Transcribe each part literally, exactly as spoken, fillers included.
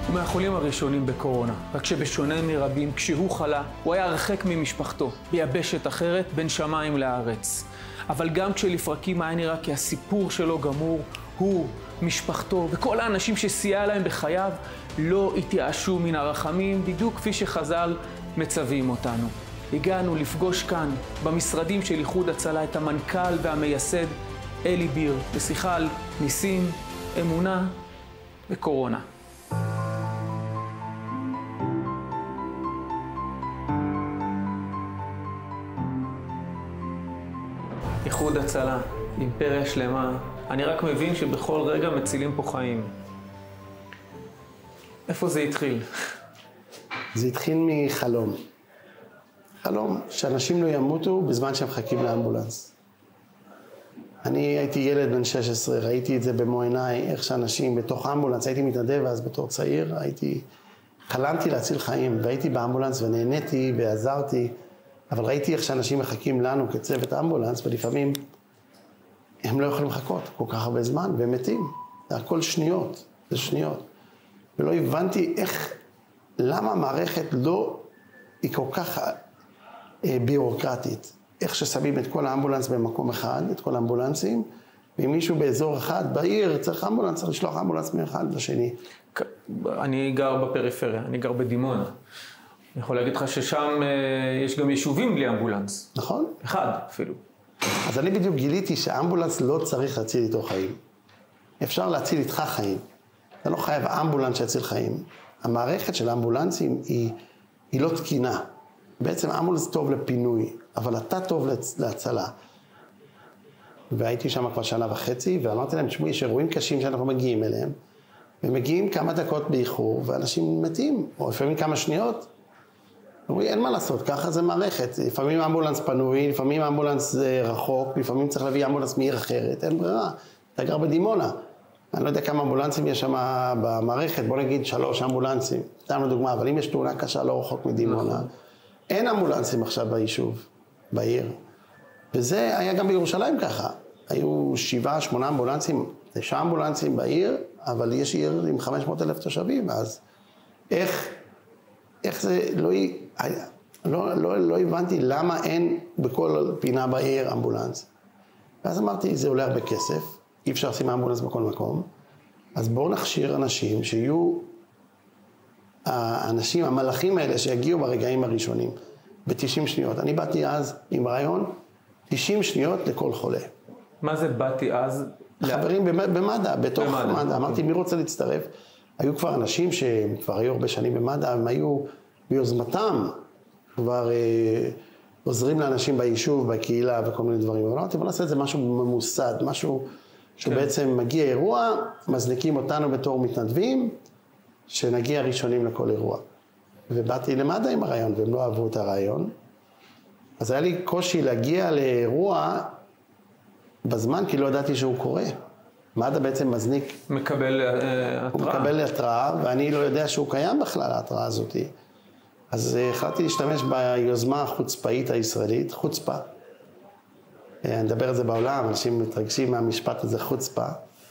הוא מהחולים הראשונים בקורונה, רק שבשונה מרבים, כשהוא חלה, הוא היה הרחק ממשפחתו, ביבשת אחרת, בין שמיים לארץ. אבל גם כשלפרקים היה נראה כי הסיפור שלו גמור, הוא, משפחתו וכל האנשים שסייע להם בחייו, לא התייאשו מן הרחמים, בדיוק כפי שחז"ל מצווים אותנו. הגענו לפגוש כאן, במשרדים של איחוד הצלה, את המנכ"ל והמייסד אלי ביר, בשיחה על ניסים, אמונה וקורונה. איחוד הצלה, אימפריה שלמה. אני רק מבין שבכל רגע מצילים פה חיים. איפה זה התחיל? זה התחיל מחלום. חלום שאנשים לא ימותו בזמן שהם מחכים לאמבולנס. אני הייתי ילד בן שש עשרה, ראיתי את זה במו עיניי, איך שאנשים בתוך אמבולנס, הייתי מתנדב אז בתור צעיר, הייתי, חלמתי להציל חיים, והייתי באמבולנס ונהניתי ועזרתי, אבל ראיתי איך שאנשים מחכים לנו כצוות אמבולנס, ולפעמים הם לא יכולים לחכות כל כך הרבה זמן, והם מתים. זה הכל שניות, זה שניות. ולא הבנתי איך, למה המערכת לא, היא כל כך אה, ביורוקרטית. איך ששמים את כל האמבולנס במקום אחד, את כל האמבולנסים, ואם מישהו באזור אחד, בעיר, צריך אמבולנס, צריך לשלוח אמבולנס מאחד לשני. אני גר בפריפריה, אני גר בדימונה. אני יכול להגיד לך ששם אה, יש גם יישובים בלי אמבולנס. נכון. אחד אפילו. אז אני בדיוק גיליתי שהאמבולנס לא צריך להציל איתו חיים. אפשר להציל איתך חיים. אתה לא חייב אמבולנס שיציל חיים. המערכת של האמבולנסים היא, היא לא תקינה. בעצם אמבולנס טוב לפינוי, אבל אתה טוב להצלה. והייתי שם כבר שנה וחצי, ואמרתי להם, תשמעו, יש אירועים קשים שאנחנו מגיעים אליהם, ומגיעים כמה דקות באיחור, ואנשים מתים, או לפעמים כמה שניות. אומרים, אין מה לעשות, ככה זה מערכת. לפעמים אמבולנס פנוי, לפעמים אמבולנס רחוק, לפעמים צריך להביא אמבולנס מעיר אחרת, אין ברירה. אתה גר בדימונה. אני לא יודע כמה אמבולנסים יש שם במערכת, בוא נגיד שלוש אמבולנסים, סתם לדוגמה, אבל אם יש תאונה קשה לא רחוק מדימונה, אין אמבולנסים עכשיו ביישוב, בעיר. וזה היה גם בירושלים ככה. היו שבעה, שמונה אמבולנסים, תשעה אמבולנסים בעיר, אבל יש עיר עם חמש מאות אלף תושבים, אז איך, איך זה לא, לא, לא, לא הבנתי למה אין בכל פינה בעיר אמבולנס. ואז אמרתי, זה עולה הרבה כסף, אי אפשר לשים אמבולנס בכל מקום, אז בואו נכשיר אנשים שיהיו האנשים, המלאכים האלה שיגיעו ברגעים הראשונים, ב-תשעים שניות. אני באתי אז עם רעיון, תשעים שניות לכל חולה. מה זה באתי אז? חברים במד"א, בתוך מד"א. אמרתי, מי רוצה להצטרף? היו כבר אנשים שהם כבר היו הרבה שנים במד"א, הם היו ביוזמתם, כבר אה, עוזרים לאנשים ביישוב, בקהילה וכל מיני דברים. אבל אמרתי, בוא נעשה את זה משהו ממוסד, משהו שבעצם מגיע אירוע, מזניקים אותנו בתור מתנדבים, שנגיע ראשונים לכל אירוע. ובאתי למד"א עם הרעיון, והם לא אהבו את הרעיון. אז היה לי קושי להגיע לאירוע בזמן, כי לא ידעתי שהוא קורה. מד"א בעצם מזניק. מקבל התראה. הוא מקבל התראה, ואני לא יודע שהוא קיים בכלל, ההתראה הזאת. אז החלטתי להשתמש ביוזמה החוצפאית הישראלית, חוצפה. אני מדבר על זה בעולם, אנשים מתרגשים מהמשפט הזה, חוצפה.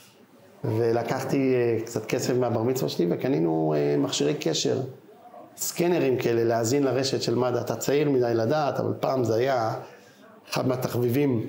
ולקחתי קצת כסף מהבר מצווה שלי, וקנינו מכשירי קשר, סקנרים כאלה, להאזין לרשת של מד"א. אתה צעיר מדי לדעת, אבל פעם זה היה אחד מהתחביבים.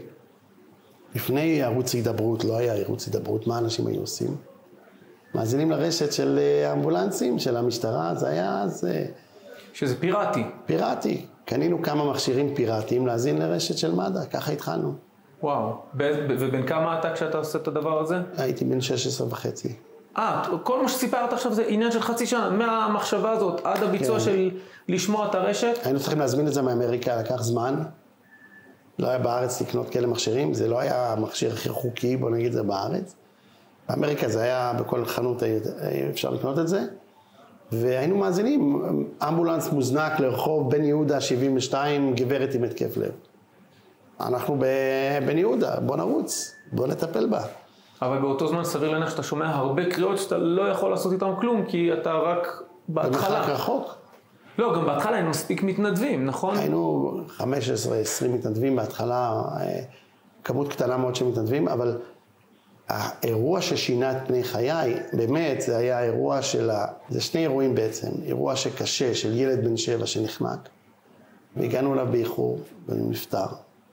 לפני ערוץ הידברות, לא היה ערוץ הידברות, מה אנשים היו עושים? מאזינים לרשת של אמבולנסים, של המשטרה, זה היה אז... שזה פיראטי. פיראטי. קנינו כמה מכשירים פיראטיים להאזין לרשת של מד"א, ככה התחלנו. וואו, ובין כמה אתה כשאתה עושה את הדבר הזה? הייתי בן שש עשרה וחצי. אה, כל מה שסיפרת עכשיו זה עניין של חצי שנה, מהמחשבה הזאת עד הביצוע כן. של לשמוע את הרשת? היינו צריכים להזמין את זה מאמריקה, לקח זמן. לא היה בארץ לקנות כאלה מכשירים, זה לא היה המכשיר הכי חוקי, בוא נגיד זה בארץ. באמריקה זה היה בכל חנות אפשר לקנות את זה. והיינו מאזינים, אמבולנס מוזנק לרחוב בן יהודה שבעים ושתיים, גברת עם התקף לב. אנחנו בבן יהודה, בוא נרוץ, בוא נטפל בה. אבל באותו זמן סביר להניח שאתה שומע הרבה קריאות שאתה לא יכול לעשות איתם כלום, כי אתה רק בהתחלה. במרחק רחוק. לא, גם בהתחלה היינו מספיק מתנדבים, נכון? היינו חמש עשרה עשרים מתנדבים בהתחלה, כמות קטנה מאוד של מתנדבים, אבל האירוע ששינה את פני חיי, באמת זה היה אירוע של ה... זה שני אירועים בעצם, אירוע שקשה של ילד בן שבע שנחנק, והגענו אליו באיחור, והוא נפטר.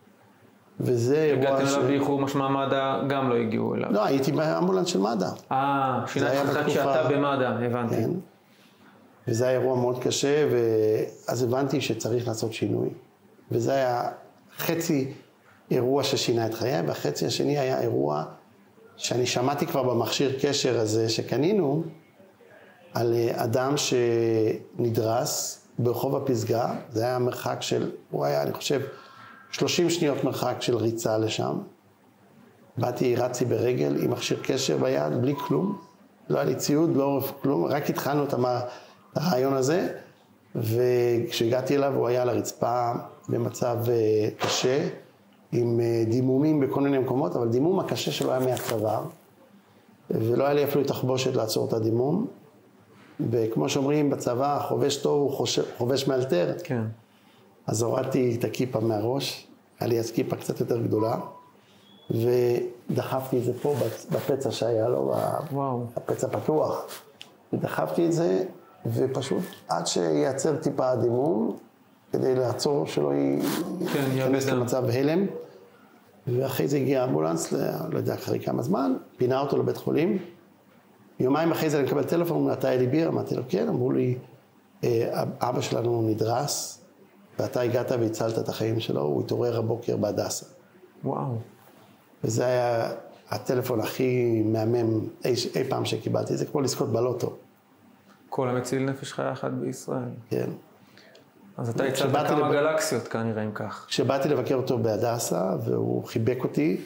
וזה אירוע ש... הגעתם אליו באיחור, משמע מד"א גם לא הגיעו אליו. לא, הייתי באמבולנס של מד"א. אה, שינה את חכת שאתה במד"א, הבנתי. כן. וזה היה אירוע מאוד קשה, ואז הבנתי שצריך לעשות שינוי. וזה היה חצי אירוע ששינה את חיי, והחצי השני היה אירוע שאני שמעתי כבר במכשיר קשר הזה שקנינו, על אדם שנדרס ברחוב הפסגה, זה היה מרחק של, הוא היה, אני חושב, שלושים שניות מרחק של ריצה לשם. באתי, רצתי ברגל עם מכשיר קשר ביד, בלי כלום. לא היה לי ציוד, לא עורף כלום, רק התחלנו את הרעיון הזה, וכשהגעתי אליו הוא היה על הרצפה במצב קשה, עם דימומים בכל מיני מקומות, אבל דימום הקשה שלו היה מהצוואר, ולא היה לי אפילו תחבושת לעצור את הדימום. וכמו שאומרים בצבא, חובש טוב הוא חובש מאלתר. כן. אז הורדתי את הכיפה מהראש, היה לי אז כיפה קצת יותר גדולה, ודחפתי את זה פה בפצע שהיה לו, וואו. הפצע פתוח. ודחפתי את זה, ופשוט עד שייצר טיפה הדימום, כדי לעצור שלא ייכנס כן, למצב הלם. ואחרי זה הגיע האמבולנס, לא יודע, אחרי כמה זמן, פינה אותו לבית חולים. יומיים אחרי זה אני מקבל טלפון, אמרו, אתה אלי ביר? אמרתי לו, כן, אמרו לי, אבא שלנו נדרס, ואתה הגעת והצלת את החיים שלו, הוא התעורר הבוקר בהדסה. וואו. וזה היה הטלפון הכי מהמם אי, אי פעם שקיבלתי, זה כמו לזכות בלוטו. כל המציל נפש חיה אחת בישראל. כן. אז אתה הצלת כמה לב... גלקסיות כנראה אם כך. כשבאתי לבקר אותו בהדסה, והוא חיבק אותי,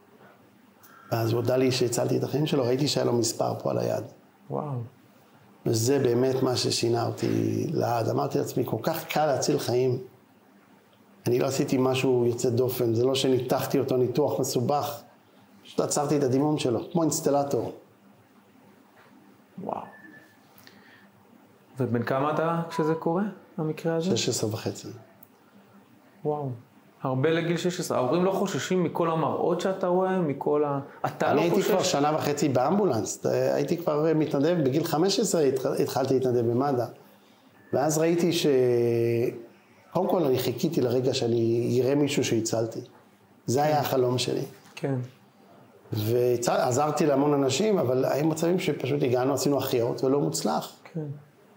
אז הוא הודע לי שהצלתי את החיים שלו, ראיתי שהיה לו מספר פה על היד. וואו. וזה באמת מה ששינה אותי לעד. אמרתי לעצמי, כל כך קל להציל חיים. אני לא עשיתי משהו יוצא דופן, זה לא שניתחתי אותו ניתוח מסובך, פשוט עצרתי את הדימום שלו, כמו אינסטלטור. וואו. ובן כמה אתה כשזה קורה, המקרה הזה? שש עשרה וחצי. וואו. הרבה לגיל שש עשרה. ההורים לא חוששים מכל המראות שאתה רואה, מכל ה... אתה לא חושש? אני הייתי כבר שנה וחצי באמבולנס, הייתי כבר מתנדב, בגיל חמש עשרה התחלתי להתנדב במד"א. ואז ראיתי ש... קודם כל אני חיכיתי לרגע שאני אראה מישהו שהצלתי. זה היה החלום שלי. כן. ועזרתי להמון אנשים, אבל היו מצבים שפשוט הגענו, עשינו החייאות ולא מוצלח. כן.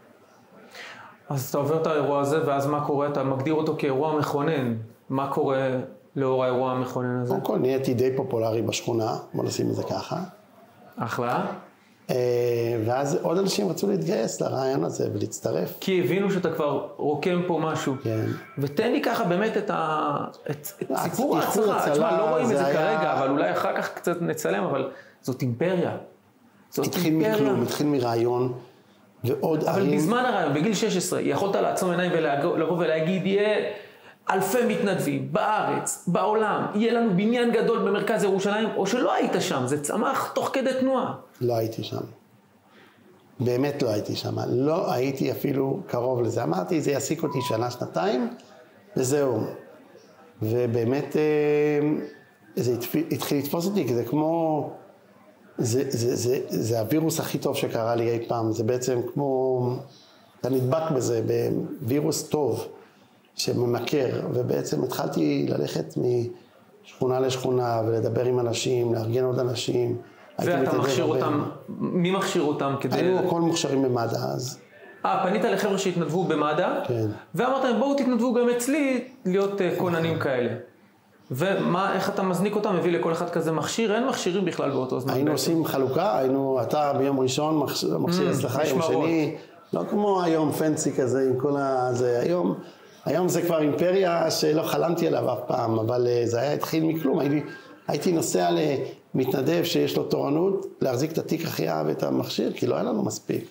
אז אתה עובר את האירוע הזה, ואז מה קורה? אתה מגדיר אותו כאירוע מכונן. מה קורה לאור האירוע המכונן הזה? קודם כל נהייתי די פופולרי בשכונה, בוא נשים את זה ככה. אחלה. ואז עוד אנשים רצו להתגייס לרעיון הזה ולהצטרף. כי הבינו שאתה כבר רוקם פה משהו. כן. ותן לי ככה באמת את, ה... את... את סיפור ההצלחה. תשמע, לא רואים את זה היה... כרגע, אבל אולי אחר כך קצת נצלם, אבל זאת אימפריה. זאת התחיל אימפריה. מכלום, התחיל מרעיון, ועוד אבל ערים... בזמן הרעיון, בגיל שש עשרה, יכולת לעצום עיניים ולבוא ולהגיד, יהיה אלפי מתנדבים בארץ, בעולם, יהיה לנו בניין גדול במרכז ירושלים, או שלא היית שם, זה צמח תוך כדי תנועה. לא הייתי שם. באמת לא הייתי שם. לא הייתי אפילו קרוב לזה. אמרתי, זה יעסיק אותי שנה, שנתיים, וזהו. ובאמת, זה התחיל לתפוס אותי, כי זה כמו... זה, זה, זה, זה הווירוס הכי טוב שקרה לי אי פעם. זה בעצם כמו... אתה נדבק בזה, בווירוס טוב, שממכר. ובעצם התחלתי ללכת משכונה לשכונה, ולדבר עם אנשים, לארגן עוד אנשים. ואתה מכשיר אותם, מי מכשיר אותם כדי... היינו הכל מוכשרים במד"א אז. אה, פנית לחבר'ה שהתנדבו במד"א? כן. ואמרת להם, בואו תתנדבו גם אצלי להיות כוננים כאלה. ומה, איך אתה מזניק אותם, מביא לכל אחד כזה מכשיר? אין מכשירים בכלל באותו זמן. היינו עושים חלוקה, היינו, אתה ביום ראשון מכשיר אצלך, יום שני, לא כמו היום פנסי כזה עם כל הזה, היום, היום זה כבר אימפריה שלא חלמתי עליו אף פעם, אבל זה היה התחיל מכלום, הייתי, הייתי נוסע למתנדב שיש לו תורנות, להחזיק את התיק החייאה ואת המכשיר, כי לא היה לנו מספיק.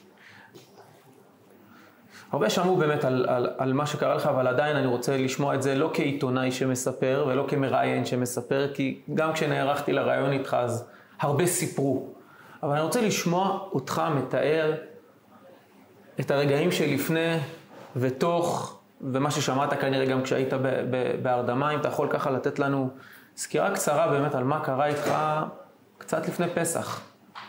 הרבה שמעו באמת על, על, על מה שקרה לך, אבל עדיין אני רוצה לשמוע את זה לא כעיתונאי שמספר ולא כמראיין שמספר, כי גם כשנערכתי לראיון איתך אז הרבה סיפרו. אבל אני רוצה לשמוע אותך מתאר את הרגעים שלפני ותוך, ומה ששמעת כנראה גם כשהיית בהרדמה, אם אתה יכול ככה לתת לנו סקירה קצרה באמת על מה קרה איתך קצת לפני פסח.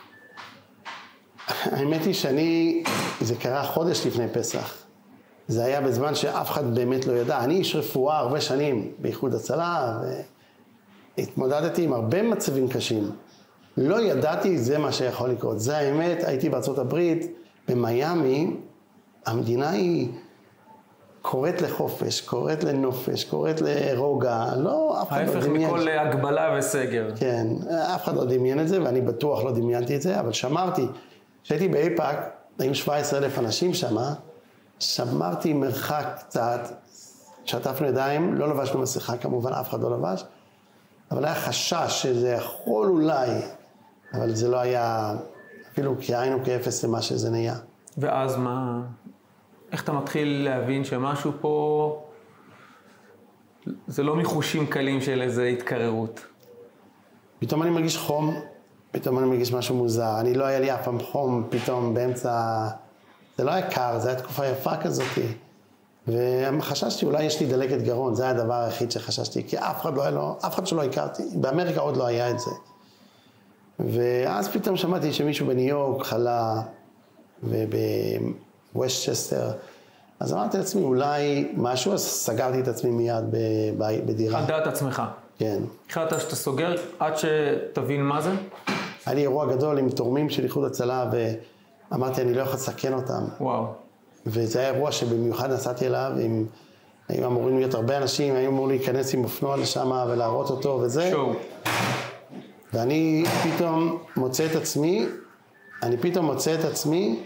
האמת היא שאני, זה קרה חודש לפני פסח. זה היה בזמן שאף אחד באמת לא ידע. אני איש רפואה הרבה שנים באיחוד הצלה, והתמודדתי עם הרבה מצבים קשים. לא ידעתי זה מה שיכול לקרות. זה האמת, הייתי בארצות הברית, במיימי, המדינה היא קוראת לחופש, קוראת לנופש, קוראת לרוגע. לא, אף אחד לא דמיין. ההפך מכל הגבלה וסגר. כן, אף אחד לא דמיין את זה, ואני בטוח לא דמיינתי את זה, אבל שמרתי. כשהייתי באיפאק, היו שבעה עשר אלף אנשים שם, שמרתי מרחק קצת, שטפנו ידיים, לא לבשנו מסכה, כמובן אף אחד לא לבש, אבל היה חשש שזה יכול אולי, אבל זה לא היה אפילו כאין או כאפס למה שזה נהיה. ואז מה, איך אתה מתחיל להבין שמשהו פה, זה לא מחושים קלים של איזו התקררות? פתאום אני מרגיש חום, פתאום אני מרגיש משהו מוזר, אני לא היה לי אף פעם חום, פתאום באמצע, זה לא היה קר, זה היה תקופה יפה כזאת. וחששתי, אולי יש לי דלקת גרון, זה היה הדבר היחיד שחששתי, כי אף אחד לא היה לו, אף אחד שלא הכרתי, באמריקה עוד לא היה את זה. ואז פתאום שמעתי שמישהו בניו יורק חלה, ובווסטצ'סטר, אז אמרתי לעצמי, אולי משהו, אז סגרתי את עצמי מיד בדירה. על דעת עצמך. כן. החלטת שאתה סוגר עד שתבין מה זה? היה לי אירוע גדול עם תורמים של איחוד הצלה, ואמרתי, אני לא יכול לסכן אותם. וואו. וזה היה אירוע שבמיוחד נסעתי אליו, עם, היו אמורים להיות הרבה אנשים, היו אמורים להיכנס עם אופנוע לשם ולהראות אותו וזה. שואו. ואני פתאום מוצא את עצמי, אני פתאום מוצא את עצמי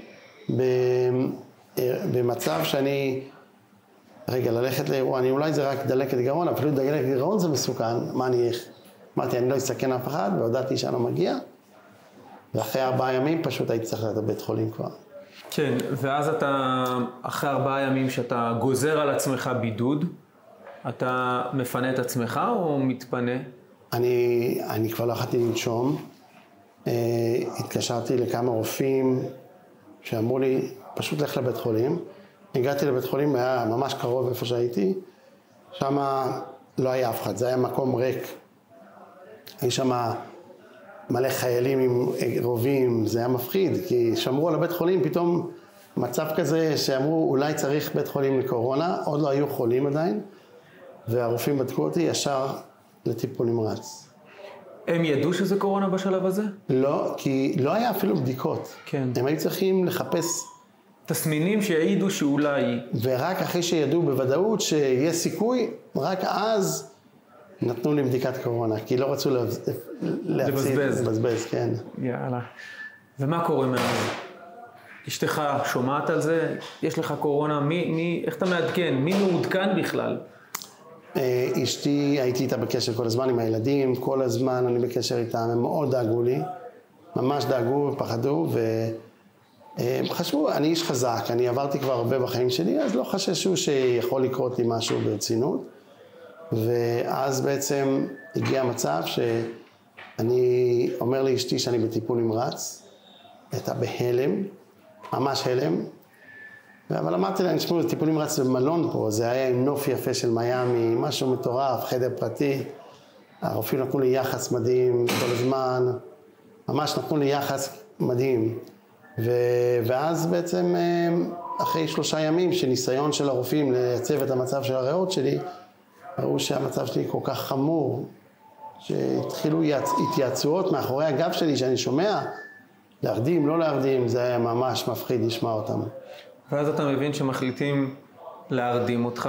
במצב שאני, רגע, ללכת לאירוע, אני אולי זה רק דלקת גרון, אפילו דלקת גרון זה מסוכן, מה אני איך? אמרתי, אני לא אסכן אף אחד, והודעתי שאני לא מגיע, ואחרי ארבעה ימים פשוט הייתי צריך ללכת לבית חולים כבר. כן, ואז אתה, אחרי ארבעה ימים שאתה גוזר על עצמך בידוד, אתה מפנה את עצמך או מתפנה? אני, אני כבר לא יכולתי לנשום, התקשרתי לכמה רופאים שאמרו לי, פשוט לך לבית חולים. הגעתי לבית חולים, היה ממש קרוב איפה שהייתי, שם לא היה אף אחד, זה היה מקום ריק. היה שם מלא חיילים עם רובים, זה היה מפחיד, כי שמרו על הבית חולים, פתאום מצב כזה שאמרו אולי צריך בית חולים לקורונה, עוד לא היו חולים עדיין, והרופאים בדקו אותי ישר לטיפול נמרץ. הם ידעו שזה קורונה בשלב הזה? לא, כי לא היה אפילו בדיקות. כן. הם היו צריכים לחפש תסמינים שהעידו שאולי... ורק אחרי שידעו בוודאות שיש סיכוי, רק אז נתנו לי בדיקת קורונה, כי לא רצו להציל, לבזבז. לבזבז, כן. יאללה. ומה קורה מאז? אשתך שומעת על זה? יש לך קורונה? מי, מי, איך אתה מעדכן? מי מעודכן בכלל? אשתי, הייתי איתה בקשר כל הזמן עם הילדים, כל הזמן אני בקשר איתם, הם מאוד דאגו לי, ממש דאגו ופחדו, והם חשבו, אני איש חזק, אני עברתי כבר הרבה בחיים שלי, אז לא חששו שיכול לקרות לי משהו ברצינות, ואז בעצם הגיע המצב שאני אומר לאשתי שאני בטיפול נמרץ, הייתה בהלם, ממש הלם, אבל אמרתי להם, תשמעו, טיפול נמרץ במלון פה, זה היה עם נוף יפה של מיימי, משהו מטורף, חדר פרטי, הרופאים נתנו לי יחס מדהים כל הזמן, ממש נתנו לי יחס מדהים, ו... ואז בעצם אחרי שלושה ימים שניסיון של הרופאים לייצב את המצב של הריאות שלי, ראו שהמצב שלי כל כך חמור, שהתחילו התייעצויות מאחורי הגב שלי שאני שומע, להרדים, לא להרדים, זה היה ממש מפחיד לשמוע אותם. ואז אתה מבין שמחליטים להרדים אותך.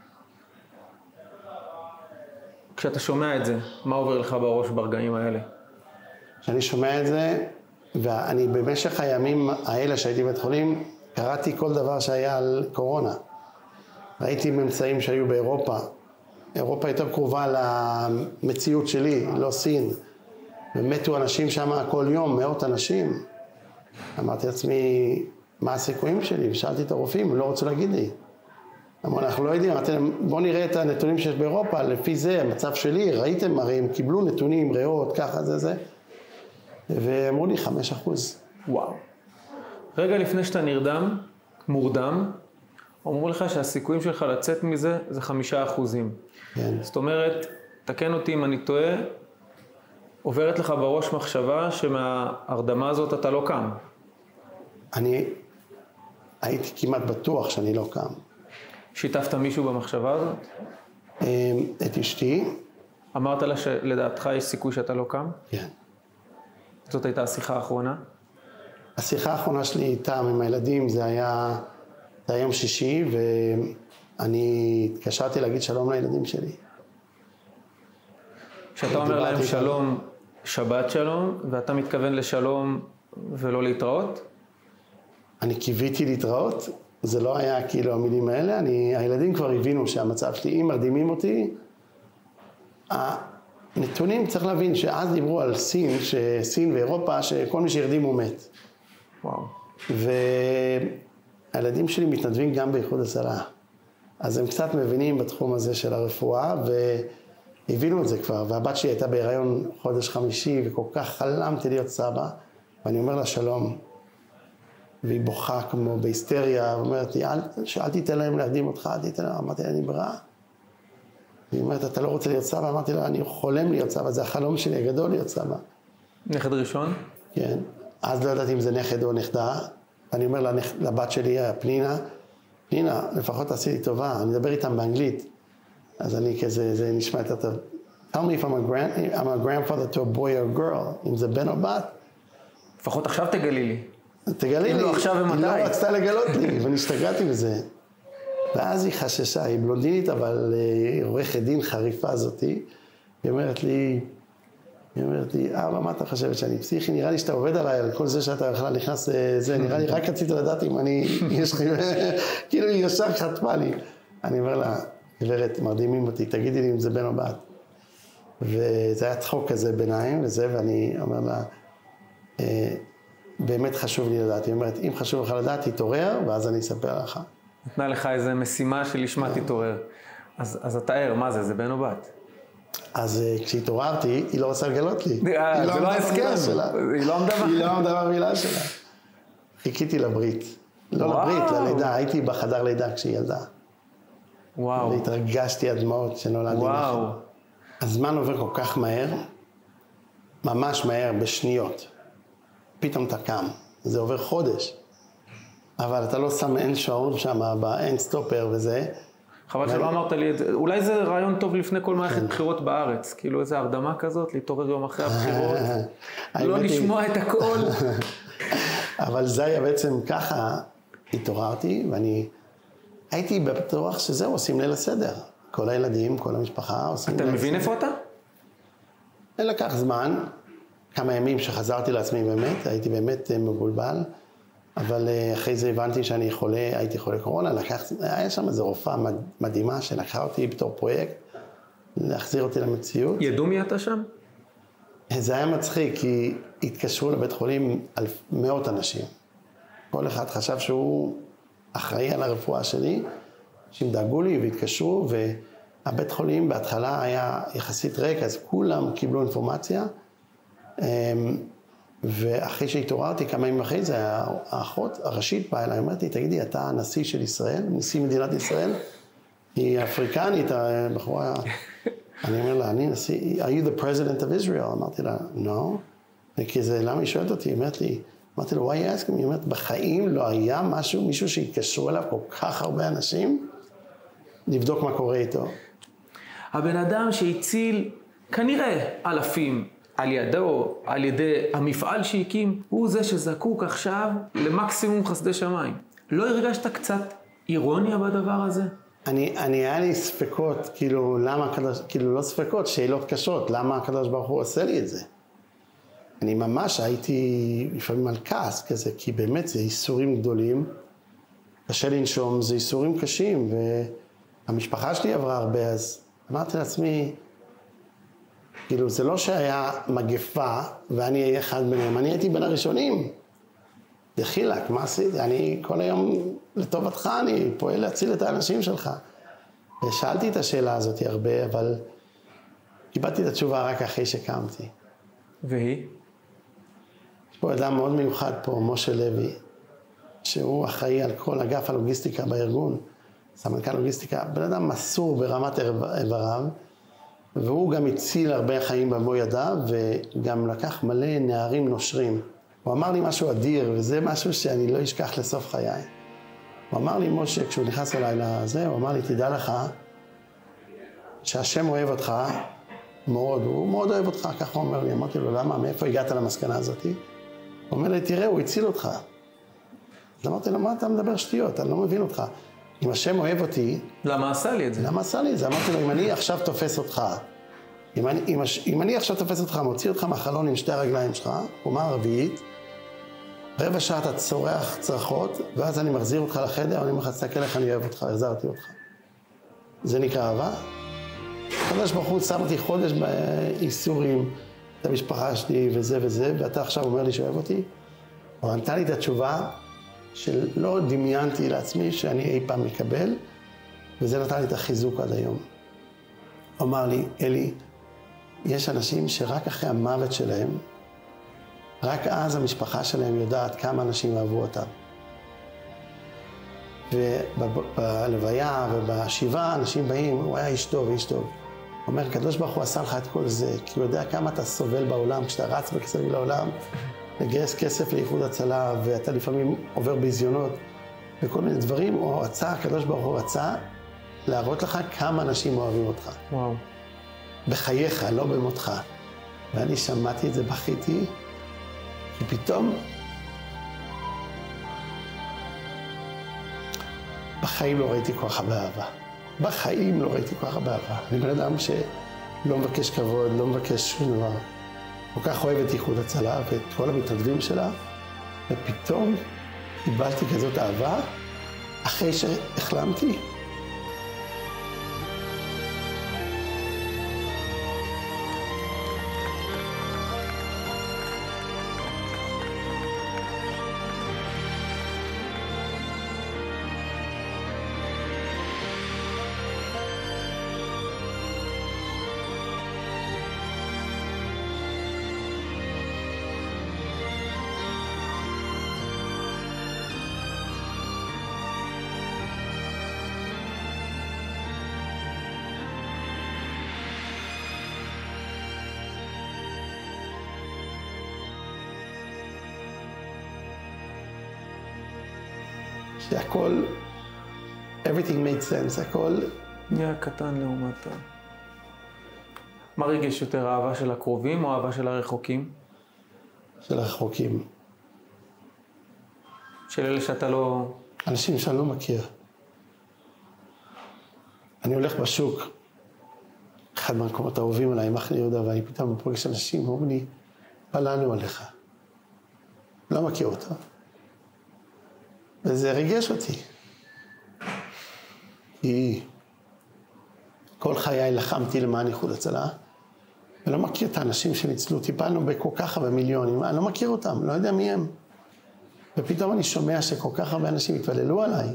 כשאתה שומע את זה, מה עובר לך בראש ברגעים האלה? כשאני שומע את זה, ואני במשך הימים האלה שהייתי בבית חולים, קראתי כל דבר שהיה על קורונה. ראיתי ממצאים שהיו באירופה. אירופה יותר קרובה למציאות שלי, לא סין. ומתו אנשים שם כל יום, מאות אנשים. אמרתי לעצמי, מה הסיכויים שלי? ושאלתי את הרופאים, הם לא רצו להגיד לי. אמרו, אנחנו לא יודעים, אמרתי להם, בואו נראה את הנתונים שיש באירופה, לפי זה, המצב שלי, ראיתם, הרי הם קיבלו נתונים, ריאות, ככה, זה, זה. ואמרו לי, חמש אחוז. וואו. רגע לפני שאתה נרדם, מורדם, אמרו לך שהסיכויים שלך לצאת מזה זה חמישה אחוזים. כן. זאת אומרת, תקן אותי אם אני טועה, עוברת לך בראש מחשבה שמההרדמה הזאת אתה לא קם. אני הייתי כמעט בטוח שאני לא קם. שיתפת מישהו במחשבה הזאת? את אשתי. אמרת לה שלדעתך יש סיכוי שאתה לא קם? כן. זאת הייתה השיחה האחרונה? השיחה האחרונה שלי איתם, עם הילדים, זה היה, זה היה יום שישי, ואני התקשרתי להגיד שלום לילדים שלי. כשאתה אומר להם שלום, שבת שלום, ואתה מתכוון לשלום ולא להתראות? אני קיוויתי להתראות, זה לא היה כאילו המילים האלה, אני, הילדים כבר הבינו שהמצב שלי, אם מרדימים אותי, הנתונים צריך להבין שאז דיברו על סין, שסין ואירופה, שכל מי שירדים הוא מת. וואו. והילדים שלי מתנדבים גם באיחוד הצלה. אז הם קצת מבינים בתחום הזה של הרפואה, והבינו את זה כבר. והבת שלי הייתה בהיריון חודש חמישי, וכל כך חלמתי להיות סבא, ואני אומר לה שלום. והיא בוכה כמו בהיסטריה, ואומרת לי, אל, אל תיתן להם להרדים אותך, אל תיתן להם, אמרתי לה, אני ברעה. היא אומרת, אתה לא רוצה להיות סבא? אמרתי לה, אני חולם להיות סבא, זה החלום שלי הגדול להיות סבא. נכד ראשון? כן. אז לא ידעתי אם זה נכד או נכדה. אני אומר לנכ... לבת שלי, פנינה, פנינה, לפחות תעשי לי טובה, אני מדבר איתם באנגלית. אז אני כזה, זה נשמע יותר טוב. Tell me if I'm a, grand... I'm a grandfather to a boy or a girl, אם זה בן או בת. לפחות עכשיו תגלי לי. תגלי לי. לא עכשיו ומתי. היא לא רצתה לגלות לי, ואני השתגעתי בזה. ואז היא חששה, היא בלונדינית, אבל עורכת דין חריפה הזאתי. היא אומרת לי, היא אומרת לי, אבא, מה אתה חושבת שאני פסיכי? נראה לי שאתה עובד עליי, על כל זה שאתה בכלל נכנס לזה, נראה לי, רק רציתי לדעת אם אני, יש לי, כאילו היא ישר חטפה לי. אני אומר לה, גברת, מרדימים אותי, תגידי לי אם זה בן או בת. וזה היה צחוק כזה ביניים וזה, ואני אומר לה, באמת חשוב לי לדעת. היא אומרת, אם חשוב לך לדעת, תתעורר, ואז אני אספר לך. נתנה לך איזו משימה שלשמה תתעורר. אז, אז אתה ער, מה זה? זה בן או בת? אז כשהתעוררתי, היא לא רוצה לגלות לי. אה, זה לא ההסכם. היא לא עמדה היא לא עמדה במילה שלה. חיכיתי לברית. לא לברית, ללידה. הייתי בחדר לידה כשהיא ילדה. וואו. והתרגשתי עד דמעות שנולדתי. וואו. הזמן עובר כל כך מהר, ממש מהר, בשניות. פתאום אתה קם. זה עובר חודש. אבל אתה לא שם אין שעון שם, באין סטופר וזה. חבל שלא אמרת לי את זה, אולי זה רעיון טוב לפני כל מערכת בחירות בארץ, כאילו איזו הרדמה כזאת, להתעורר יום אחרי הבחירות, לא לשמוע את הכל. אבל זה היה בעצם ככה, התעוררתי, ואני הייתי בטוח שזהו, עושים ליל הסדר. כל הילדים, כל המשפחה עושים ליל הסדר. אתה מבין איפה אתה? לקח זמן, כמה ימים שחזרתי לעצמי באמת, הייתי באמת מבולבל. אבל אחרי זה הבנתי שאני חולה, הייתי חולה קורונה, לקח, היה שם איזו רופאה מדהימה שלקחה אותי בתור פרויקט, להחזיר אותי למציאות. ידעו מי אתה שם? זה היה מצחיק, כי התקשרו לבית חולים על מאות אנשים. כל אחד חשב שהוא אחראי על הרפואה שלי, שהם דאגו לי והתקשרו, והבית חולים בהתחלה היה יחסית ריק, אז כולם קיבלו אינפורמציה. ואחרי שהתעוררתי כמה ימים אחרי זה, האחות הראשית באה אליי, אמרתי, תגידי, אתה הנשיא של ישראל, נשיא מדינת ישראל? היא אפריקנית, הבחורה, אני אומר לה, אני נשיא, are you the president of Israel? אמרתי לה, no. וכי זה, למה היא שואלת אותי? היא אומרת לי, אמרתי לו, why you asking me? היא אומרת, בחיים לא היה משהו, מישהו שהתקשרו אליו כל כך הרבה אנשים, לבדוק מה קורה איתו. הבן אדם שהציל כנראה אלפים, על ידו, על ידי המפעל שהקים, הוא זה שזקוק עכשיו למקסימום חסדי שמיים. לא הרגשת קצת אירוניה בדבר הזה? אני, אני היה לי ספקות, כאילו, למה הקדוש, כאילו לא ספקות, שאלות קשות, למה הקדוש ברוך הוא עושה לי את זה? אני ממש הייתי לפעמים על כעס כזה, כי באמת זה איסורים גדולים, קשה לנשום, זה איסורים קשים, והמשפחה שלי עברה הרבה, אז אמרתי לעצמי, כאילו, זה לא שהיה מגפה, ואני אהיה אחד ביניהם, אני הייתי בין הראשונים. דחילק, מה עשיתי? אני כל היום לטובתך, אני פועל להציל את האנשים שלך. ושאלתי את השאלה הזאת הרבה, אבל קיבלתי את התשובה רק אחרי שקמתי. והיא? יש פה אדם מאוד מיוחד פה, משה לוי, שהוא אחראי על כל אגף הלוגיסטיקה בארגון, סמנכ"ל לוגיסטיקה, בן אדם מסור ברמת איבריו, והוא גם הציל הרבה חיים במו ידיו, וגם לקח מלא נערים נושרים. הוא אמר לי משהו אדיר, וזה משהו שאני לא אשכח לסוף חיי. הוא אמר לי, משה, כשהוא נכנס אליי לזה, הוא אמר לי, תדע לך, שהשם אוהב אותך מאוד, הוא מאוד אוהב אותך, ככה הוא אומר לי. אמרתי לו, למה? מאיפה הגעת למסקנה הזאת? הוא אומר לי, תראה, הוא הציל אותך. אז אמרתי לו, מה אתה מדבר שטויות? אני לא מבין אותך. אם השם אוהב אותי... למה עשה לי את זה? למה עשה לי את זה? אמרתי לו, אם אני עכשיו תופס אותך, אם אני, אם, אם אני עכשיו תופס אותך, מוציא אותך מהחלון עם שתי הרגליים שלך, קומה הרביעית, רבע שעה אתה צורח צרחות, ואז אני מחזיר אותך לחדר, אני אומר לך, תסתכל איך אני אוהב אותך, החזרתי אותך. זה נקרא אהבה. הקדוש ברוך הוא שם אותי חודש באיסורים, את המשפחה שלי וזה וזה, ואתה עכשיו אומר לי שאוהב אותי. הוא ענתה לי את התשובה שלא דמיינתי לעצמי שאני אי פעם מקבל, וזה נתן לי את החיזוק עד היום. הוא אמר לי, אלי, יש אנשים שרק אחרי המוות שלהם, רק אז המשפחה שלהם יודעת כמה אנשים אהבו אותם. ובלוויה ובשיבה אנשים באים, הוא היה איש טוב, איש טוב. הוא אומר, קדוש ברוך הוא עשה לך את כל זה, כי הוא יודע כמה אתה סובל בעולם, כשאתה רץ בכסף לעולם, לגייס כסף לאיחוד הצלה, ואתה לפעמים עובר ביזיונות, וכל מיני דברים, הוא רצה, הקדוש ברוך הוא רצה, להראות לך כמה אנשים אוהבים אותך. וואו. בחייך, לא במותך. ואני שמעתי את זה, בכיתי, ופתאום, בחיים לא ראיתי כל כך הרבה אהבה. בחיים לא ראיתי כל כך הרבה אהבה. אני בן אדם שלא מבקש כבוד, לא מבקש שום דבר. כל כך אוהב את איחוד הצלה ואת כל המתנדבים שלה, ופתאום קיבלתי כזאת אהבה, אחרי שהחלמתי. שהכל, everything made sense, הכל... נהיה קטן לעומת... מה רגש יותר, אהבה של הקרובים או אהבה של הרחוקים? של הרחוקים. של אלה שאתה לא... אנשים שאני לא מכיר. אני הולך בשוק, אחד מהמקומות האהובים עליי, מחנה יהודה, ואני פתאום פוגש אנשים, אומרים לי, פלנו עליך. לא מכיר אותו. וזה ריגש אותי. כי כל חיי לחמתי למען איחוד הצלה, ולא מכיר את האנשים שניצלו, טיפלנו בכל כך הרבה מיליונים, אני לא מכיר אותם, לא יודע מי הם. ופתאום אני שומע שכל כך הרבה אנשים התפללו עליי.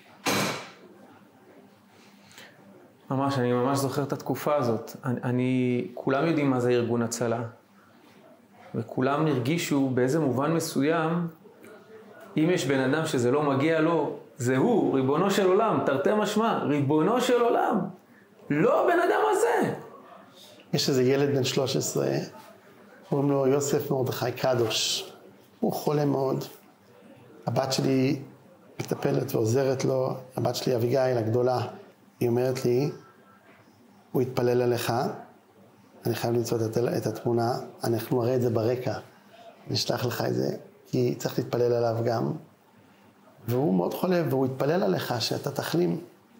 ממש, אני ממש זוכר את התקופה הזאת. אני, אני, כולם יודעים מה זה ארגון הצלה. וכולם הרגישו באיזה מובן מסוים, אם יש בן אדם שזה לא מגיע לו, זה הוא, ריבונו של עולם, תרתי משמע, ריבונו של עולם. לא הבן אדם הזה. יש איזה ילד בן שלוש עשרה, קוראים לו יוסף מרדכי קדוש. הוא חולה מאוד. הבת שלי מטפלת ועוזרת לו, הבת שלי אביגיל הגדולה, היא אומרת לי, הוא התפלל עליך, אני חייב למצוא את התמונה, אנחנו נראה את זה ברקע, נשלח לך את זה, כי צריך להתפלל עליו גם, והוא מאוד חולה, והוא התפלל עליך שאתה תחלים.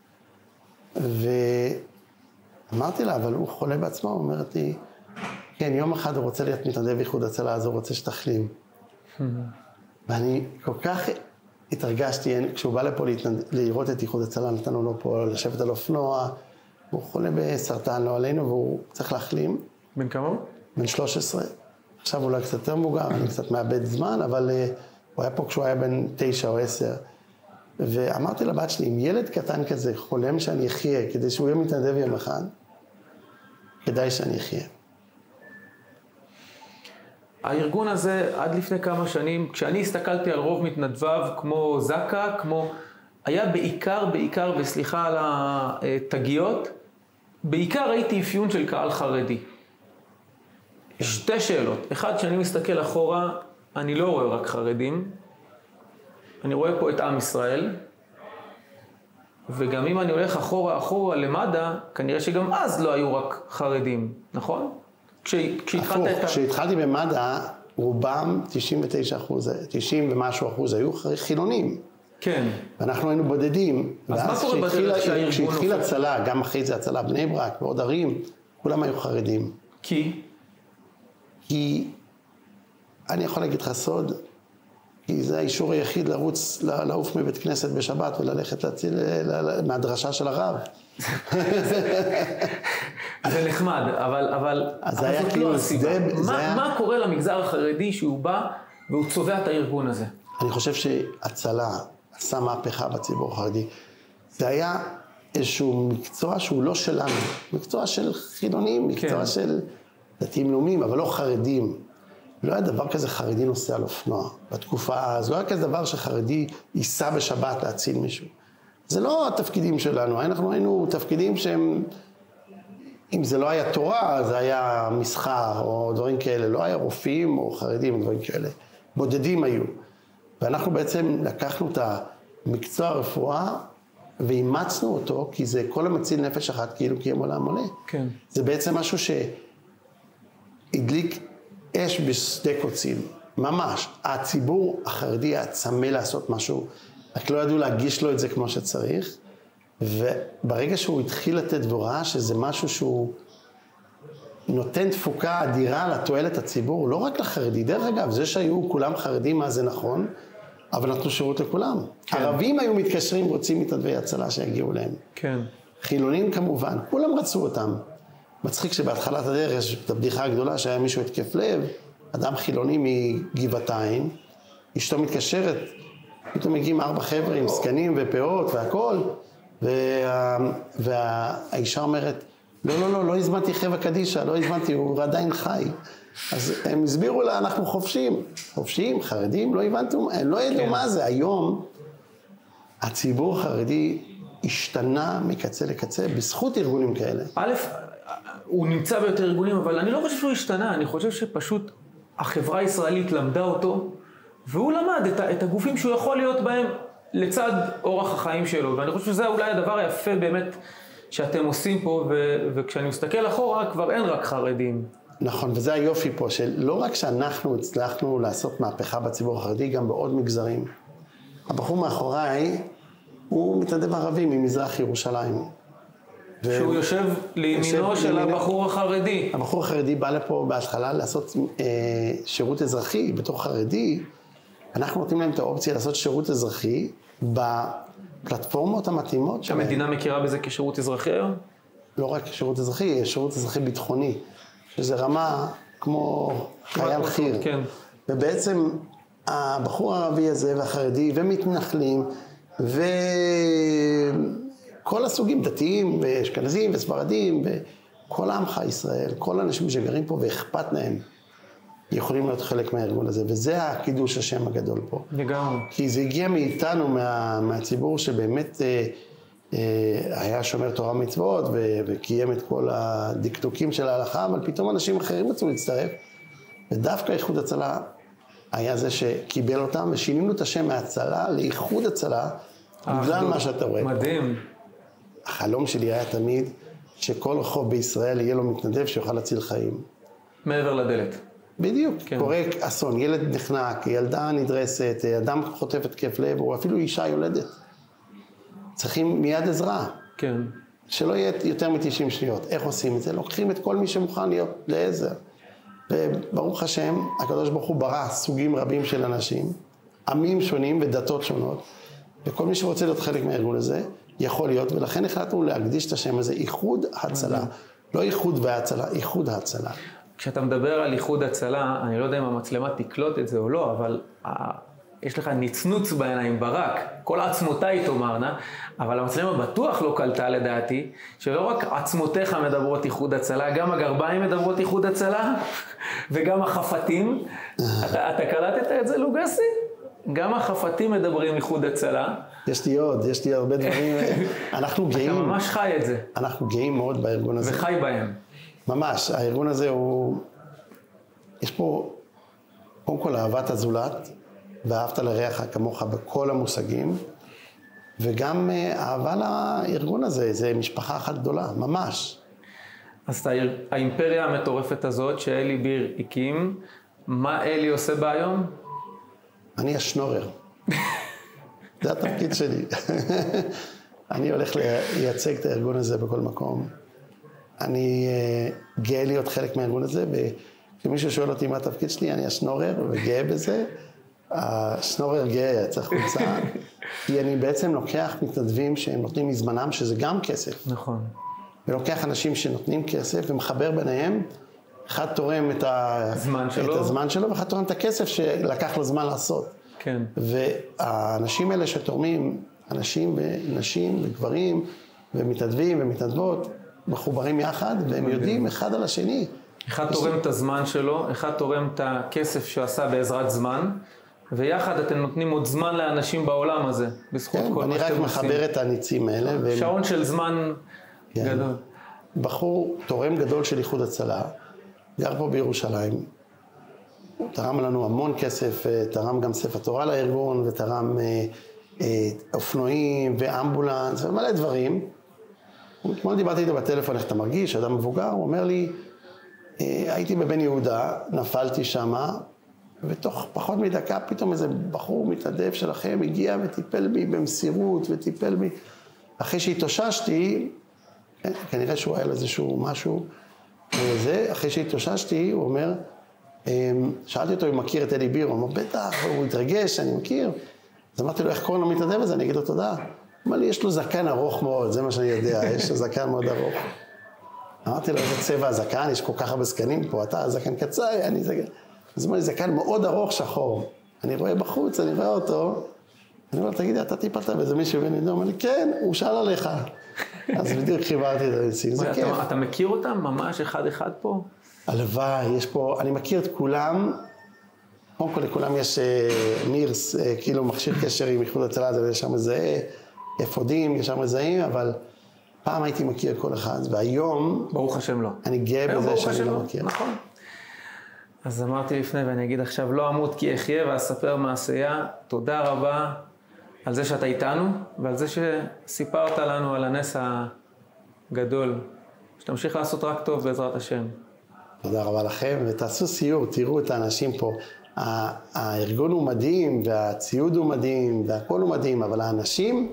ואמרתי לה, אבל הוא חולה בעצמו, הוא אומרת לי, כן, יום אחד הוא רוצה להיות מתנדב איחוד הצלה, אז הוא רוצה שתחלים. ואני כל כך התרגשתי, כשהוא בא לפה להתנד... לראות את איחוד הצלה, נתנו לו פה לשבת על אופנוע, הוא חולה בסרטן, לא עלינו, והוא צריך להחלים. בן כמה? בן שלוש עשרה. עכשיו הוא לא קצת יותר מבוגר, אני קצת מאבד זמן, אבל uh, הוא היה פה כשהוא היה בן תשע או עשר. ואמרתי לבת שלי, אם ילד קטן כזה חולם שאני אחיה, כדי שהוא יהיה מתנדב יום אחד, כדאי שאני אחיה. הארגון הזה, עד לפני כמה שנים, כשאני הסתכלתי על רוב מתנדביו, כמו זקה, כמו... היה בעיקר, בעיקר, וסליחה על התגיות, בעיקר ראיתי אפיון של קהל חרדי. שתי שאלות. אחד, כשאני מסתכל אחורה, אני לא רואה רק חרדים. אני רואה פה את עם ישראל. וגם אם אני הולך אחורה אחורה למד"א, כנראה שגם אז לא היו רק חרדים, נכון? כשהתחלת את ה... כשהתחלתי במד"א, רובם תשעים ותשעה אחוז, תשעים ומשהו אחוז, היו חילונים. כן. ואנחנו היינו בודדים. אז מה קורה בדרך שהארגון... כשהתחיל הצלה, גם אחרי זה הצלה בני ברק ועוד ערים, כולם היו חרדים. כי? כי, אני יכול להגיד לך סוד, כי זה האישור היחיד לרוץ, לעוף מבית כנסת בשבת וללכת להציל מהדרשה של הרב. זה נחמד, אבל, אבל, אבל זאת לא הסיבה. מה, מה קורה למגזר החרדי שהוא בא והוא צובע את הארגון הזה? אני חושב שהצלה עשה מהפכה בציבור החרדי. זה היה איזשהו מקצוע שהוא לא שלנו, מקצוע של חילונים, מקצוע כן. של דתיים לאומיים, אבל לא חרדים. לא היה דבר כזה חרדי נוסע על אופנוע בתקופה אז, לא היה כזה דבר שחרדי ייסע בשבת להציל מישהו. זה לא התפקידים שלנו, אנחנו היינו תפקידים שהם, אם זה לא היה תורה, זה היה מסחר או דברים כאלה, לא היה רופאים או חרדים, דברים כאלה. בודדים היו. ואנחנו בעצם לקחנו את המקצוע הרפואה ואימצנו אותו, כי זה כל המציל נפש אחת כאילו קיים עולם מלא. כן. זה בעצם משהו שהדליק אש בשדה קוצים, ממש. הציבור החרדי היה צמא לעשות משהו, רק לא ידעו להגיש לו את זה כמו שצריך, וברגע שהוא התחיל לתת וראה שזה משהו שהוא נותן תפוקה אדירה לתועלת הציבור, לא רק לחרדי, דרך אגב, זה שהיו כולם חרדים, מה זה נכון, אבל נתנו שירות לכולם. כן. ערבים היו מתקשרים, רוצים מתנדבי הצלה שיגיעו להם. כן. חילונים כמובן, כולם רצו אותם. מצחיק שבהתחלת הדרך יש את הבדיחה הגדולה שהיה מישהו התקף לב, אדם חילוני מגבעתיים, אשתו מתקשרת, פתאום מגיעים ארבע חבר'ה עם סקנים ופאות והכל, וה... והאישה אומרת, לא, לא, לא, לא הזמנתי חבר'ה קדישה, לא הזמנתי, הוא עדיין חי. אז הם הסבירו לה, אנחנו חופשיים, חופשיים, חרדים, לא הבנתם, הם לא ידעו כן. מה זה. היום הציבור החרדי השתנה מקצה לקצה בזכות ארגונים כאלה. א', הוא נמצא ביותר ארגונים, אבל אני לא חושב שהוא השתנה, אני חושב שפשוט החברה הישראלית למדה אותו, והוא למד את, את הגופים שהוא יכול להיות בהם לצד אורח החיים שלו, ואני חושב שזה אולי הדבר היפה באמת שאתם עושים פה, ו, וכשאני מסתכל אחורה כבר אין רק חרדים. נכון, וזה היופי פה, שלא רק שאנחנו הצלחנו לעשות מהפכה בציבור החרדי, גם בעוד מגזרים. הבחור מאחוריי הוא מתנדב ערבי ממזרח ירושלים. שהוא יושב לימינו של הבחור החרדי. הבחור החרדי בא לפה בהתחלה לעשות אה, שירות אזרחי בתור חרדי. אנחנו נותנים להם את האופציה לעשות שירות אזרחי בפלטפורמות המתאימות שלהם. המדינה מכירה בזה כשירות אזרחי היום? לא רק שירות אזרחי, שירות אזרחי ביטחוני, שזה רמה כמו חייל חי"ר. כן. ובעצם הבחור הערבי הזה והחרדי ומתנחלים ו... כל הסוגים, דתיים ואשכנזים וספרדים, וכל עמך ישראל, כל האנשים שגרים פה ואכפת להם, יכולים להיות חלק מהארגון הזה, וזה הקידוש השם הגדול פה. לגמרי. כי זה הגיע מאיתנו, מה, מהציבור שבאמת אה, אה, היה שומר תורה מצוות, ו, וקיים את כל הדקדוקים של ההלכה, אבל פתאום אנשים אחרים רצו להצטרף, ודווקא איחוד הצלה היה זה שקיבל אותם, ושינינו את השם מהצלה לאיחוד הצלה, בגלל מה שאתה רואה פה. מדהים. החלום שלי היה תמיד שכל רחוב בישראל יהיה לו מתנדב שיוכל להציל חיים. מעבר לדלת. בדיוק. כן. קורה אסון, ילד נחנק, ילדה נדרסת, אדם חוטף התקף לב, או אפילו אישה יולדת. צריכים מיד עזרה. כן. שלא יהיה יותר מ-תשעים שניות. איך עושים את זה? לוקחים את כל מי שמוכן להיות לעזר. וברוך השם, הקדוש ברוך הוא ברא סוגים רבים של אנשים, עמים שונים ודתות שונות, וכל מי שרוצה להיות חלק מהארגון הזה, יכול להיות, ולכן החלטנו להקדיש את השם הזה, איחוד הצלה. לא איחוד והצלה, איחוד הצלה. כשאתה מדבר על איחוד הצלה, אני לא יודע אם המצלמה תקלוט את זה או לא, אבל יש לך נצנוץ בעיניים, ברק, כל עצמותיי תאמרנה, אבל המצלמה בטוח לא קלטה לדעתי, שלא רק עצמותיך מדברות איחוד הצלה, גם הגרביים מדברות איחוד הצלה, וגם החפתים. אתה, אתה קלטת את זה, לוגסי? גם החפתים מדברים איחוד הצלה. יש לי עוד, יש לי הרבה דברים. אנחנו גאים. אתה ממש חי את זה. אנחנו גאים מאוד בארגון הזה. וחי בהם. ממש, הארגון הזה הוא... יש פה, קודם כל, אהבת הזולת, ואהבת לרעך כמוך בכל המושגים, וגם אהבה לארגון הזה, זה משפחה אחת גדולה, ממש. אז האימפריה המטורפת הזאת שאלי ביר הקים, מה אלי עושה בה היום? אני השנורר. זה התפקיד שלי. אני הולך לייצג את הארגון הזה בכל מקום. אני גאה להיות חלק מהארגון הזה, וכשמישהו שואל אותי מה התפקיד שלי, אני השנורר וגאה בזה. השנורר גאה, צריך חוצה. כי אני בעצם לוקח מתנדבים שהם נותנים מזמנם, שזה גם כסף. נכון. ולוקח אנשים שנותנים כסף ומחבר ביניהם, אחד תורם את הזמן שלו, את הזמן שלו ואחד תורם את הכסף שלקח לו זמן לעשות. כן. והאנשים האלה שתורמים, אנשים ונשים וגברים ומתנדבים ומתנדבות, מחוברים יחד והם יודעים אחד על השני. אחד תורם את הזמן שלו, אחד תורם את הכסף שהוא עשה בעזרת זמן, ויחד אתם נותנים עוד זמן לאנשים בעולם הזה, בזכות כן, כל מה שאתם עושים. אני רק מחבר את הניצים האלה. והם... שעון של זמן כן. גדול. בחור תורם גדול של איחוד הצלה, גר פה בירושלים. הוא תרם לנו המון כסף, תרם גם ספר תורה לארגון, ותרם אה, אה, אופנועים ואמבולנס ומלא דברים. אתמול דיברתי איתו בטלפון, איך אתה מרגיש, אדם מבוגר, הוא אומר לי, אה, הייתי בבן יהודה, נפלתי שמה, ותוך פחות מדקה פתאום איזה בחור מתנדב שלכם הגיע וטיפל בי במסירות וטיפל בי. אחרי שהתאוששתי, כנראה שהוא היה לו איזשהו משהו, וזה, אחרי שהתאוששתי, הוא אומר, שאלתי אותו אם הוא מכיר את אלי ביר, הוא אומר, בטח, הוא התרגש, אני מכיר. אז אמרתי לו, איך קוראים לו מתנדב הזה? אני אגיד לו תודה. הוא אמר לי, יש לו זקן ארוך מאוד, זה מה שאני יודע, יש לו זקן מאוד ארוך. אמרתי לו, איזה צבע הזקן, יש כל כך הרבה זקנים פה, אתה זקן קצר, אני זקן. אז הוא אומר לי, זקן מאוד ארוך שחור. אני רואה בחוץ, אני רואה אותו, אני אומר, תגידי, אתה טיפלת באיזה מישהו בן ידוע? הוא אומר לי, כן, הוא שאל עליך. אז בדיוק חיברתי את זה, זה כיף. אתה מכיר אותם ממש אחד אחד פה? הלוואי, יש פה, אני מכיר את כולם, קודם כל לכולם יש מירס, כאילו מכשיר קשר עם איחוד הצלה, ויש שם מזהה, אפודים, יש שם מזהים, אבל פעם הייתי מכיר כל אחד, והיום... ברוך השם לא. אני גאה בזה שאני לא מכיר. נכון. אז אמרתי לפני ואני אגיד עכשיו, לא אמות כי אחיה ואספר מעשייה, תודה רבה על זה שאתה איתנו, ועל זה שסיפרת לנו על הנס הגדול, שתמשיך לעשות רק טוב בעזרת השם. תודה רבה לכם, ותעשו סיור, תראו את האנשים פה. הארגון הוא מדהים, והציוד הוא מדהים, והכל הוא מדהים, אבל האנשים,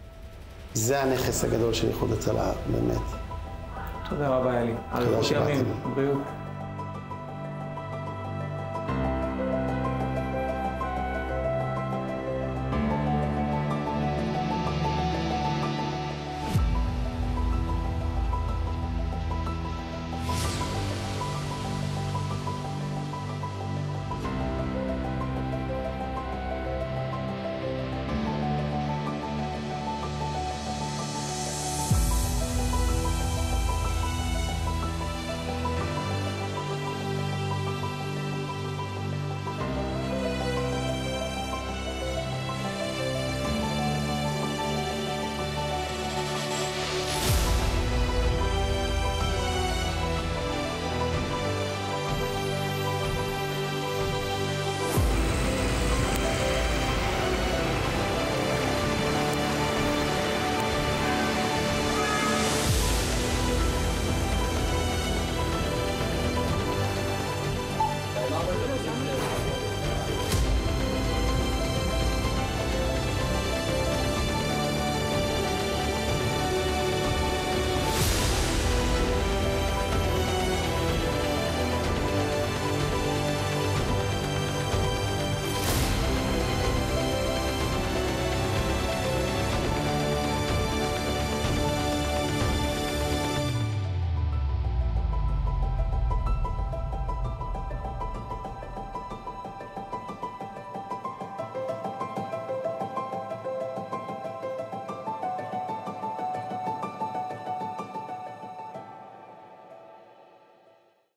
זה הנכס הגדול של איחוד הצלה, באמת. תודה רבה, אלי. תודה שבאתם. בריאות.